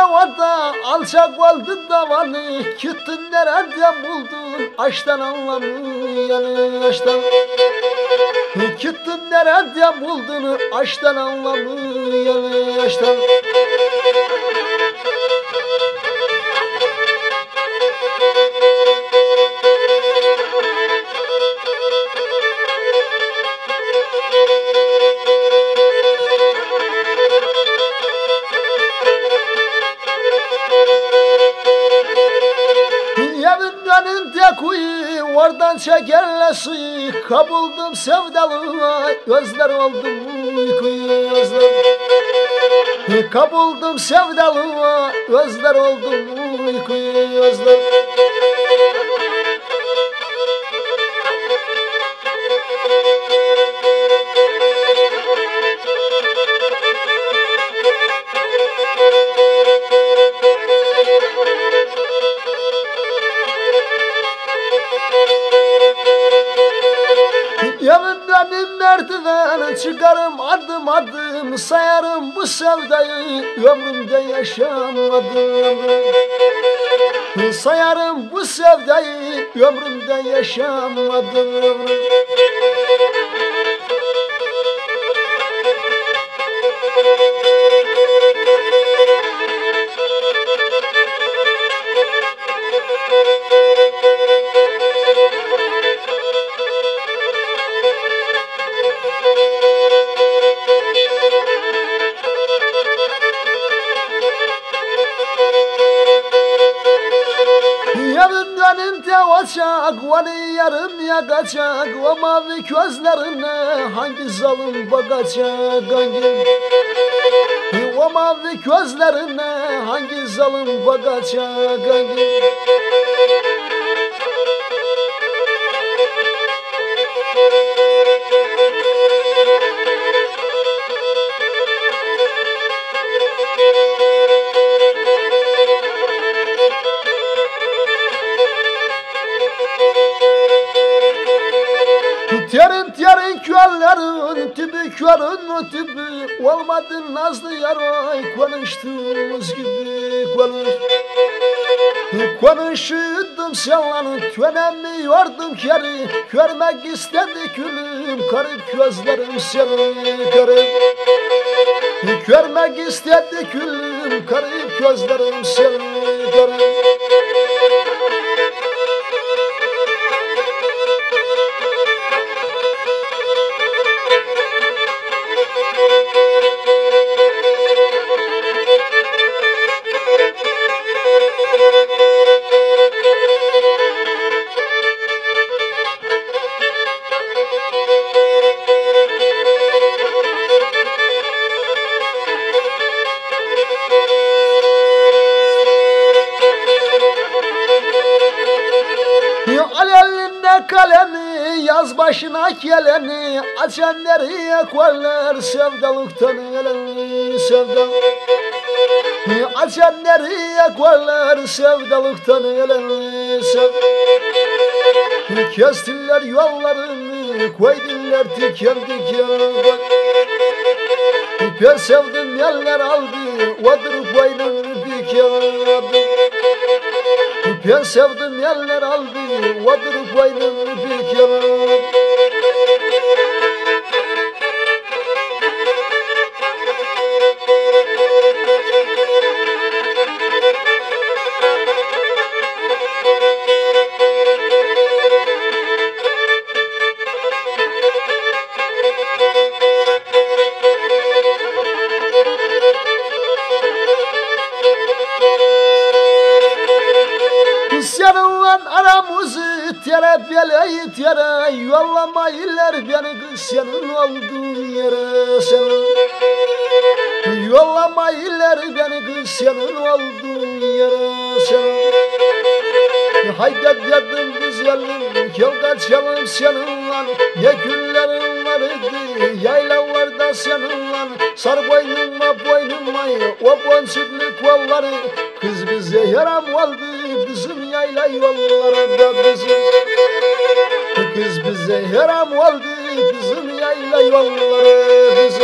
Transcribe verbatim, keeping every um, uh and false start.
orada alçak oldu davanı, gittin nereden buldun aşktan anlamı aşktan. Gittin nereden buldun aşktan anlamı aşktan. Önünde kuyu oradan çekerle suyu, kabuldum sevdalığa gözler oldum uykuyu gözler. Kabuldum sevdalığa gözler oldum uykuyu gözler. Evinden merdiven çıkarım adım adım, sayarım bu sevdayı ömrümde yaşamadım. Sayarım bu sevdayı ömrümde yaşamadım. Önünde olacak, vali yarım yakacak, o mavi gözlerine hangi zalim bakacak hangi? O mavi gözlerine hangi zalim bakacak hangi? Terin terin köllerin tibi körün tibi, olmadı nazlı yaray konuştuğumuz gibi konuş. Konuşuyordum seninle dönemiyordum geri, görmek istedi gülüm garip gözlerim seni garip. Görmek istedi gülüm garip gözlerim seni garip. Alelinde kalemi yaz başına geleni, açan nereye koylar sevdalıktan eleni sevdalık. Açan nereye koylar sevdalıktan eleni sevdalık. Kestiler yollarını koydular diken diken. Ben sevdim yerler aldı odur boynunu diken. Ben sevdim yerler aldı odur boynunu diken. Seninle aramızı terepeleyi tere, yollama iller beni kız senin olduğun yere senin. Yollama iller beni kız senin olduğun yere senin. Haydi dedim güzelim, gel kaçalım seninle, ne günlerin var idi, yaylalarda seninle. Sar boynuma boynuma o boncuklu kolları, kız bize yaram oldu bizim yayla yollarında bizim. Kız bize yaram oldu bizim yayla yolları bizim.